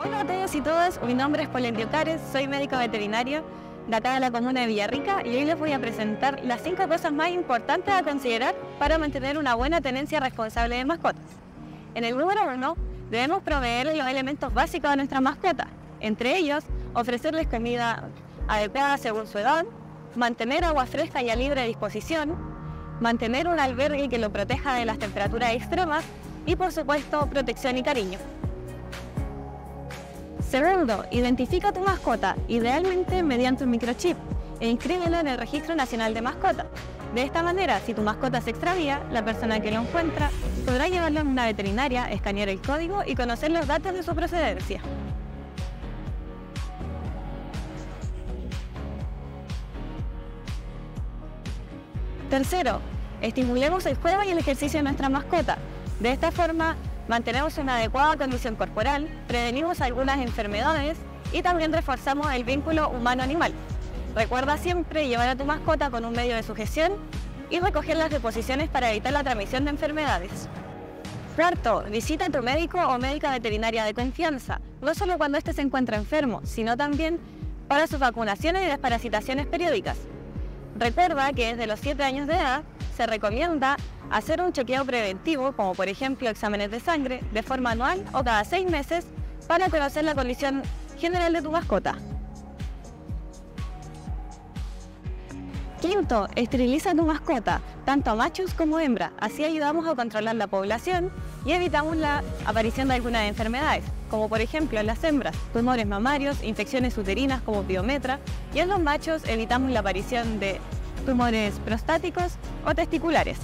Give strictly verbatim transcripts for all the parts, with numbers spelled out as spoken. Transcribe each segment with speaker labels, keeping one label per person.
Speaker 1: Hola a todos y todas, mi nombre es Polentio Cares, soy médico veterinario de acá de la comuna de Villarrica y hoy les voy a presentar las cinco cosas más importantes a considerar para mantener una buena tenencia responsable de mascotas. En el número uno, debemos proveerles los elementos básicos de nuestra mascota, entre ellos, ofrecerles comida adecuada según su edad, mantener agua fresca y a libre disposición, mantener un albergue que lo proteja de las temperaturas extremas y, por supuesto, protección y cariño. Segundo, identifica a tu mascota, idealmente mediante un microchip, e inscríbelo en el Registro Nacional de Mascotas. De esta manera, si tu mascota se extravía, la persona que lo encuentra podrá llevarlo a una veterinaria, escanear el código y conocer los datos de su procedencia. Tercero, estimulemos el juego y el ejercicio de nuestra mascota. De esta forma, mantenemos una adecuada condición corporal, prevenimos algunas enfermedades y también reforzamos el vínculo humano-animal. Recuerda siempre llevar a tu mascota con un medio de sujeción y recoger las deposiciones para evitar la transmisión de enfermedades. Cuarto, visita a tu médico o médica veterinaria de confianza, no solo cuando éste se encuentra enfermo, sino también para sus vacunaciones y desparasitaciones periódicas. Recuerda que desde los siete años de edad se recomienda hacer un chequeo preventivo, como por ejemplo exámenes de sangre, de forma anual o cada seis meses para conocer la condición general de tu mascota. Quinto, esteriliza a tu mascota, tanto a machos como hembras, así ayudamos a controlar la población y evitamos la aparición de algunas enfermedades, como por ejemplo en las hembras, tumores mamarios, infecciones uterinas como piometra, y en los machos evitamos la aparición de tumores prostáticos o testiculares.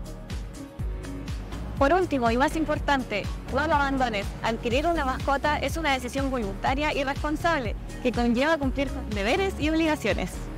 Speaker 1: Por último y más importante, no lo abandones. Adquirir una mascota es una decisión voluntaria y responsable que conlleva cumplir con deberes y obligaciones.